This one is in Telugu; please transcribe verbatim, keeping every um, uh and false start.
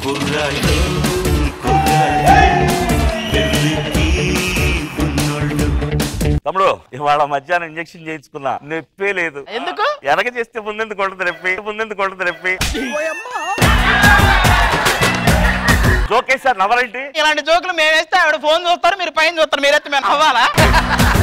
తమ్ముడు ఇవాళ మధ్యాహ్నం ఇంజక్షన్ చేయించుకున్నా, నొప్పే లేదు. ఎందుకు? ఎనక చేస్తే ముందెందుకు కొడుతుంది నొప్పి, ముందెందుకు కొడుతుంది నొప్పి. జోకేసారు నవ్వరేంటి? ఇలాంటి జోకులు మేము వేస్తే ఆవిడ ఫోన్ చూస్తారు, మీరు పైన చూస్తారు, మీరైతే మేము నవ్వాలా?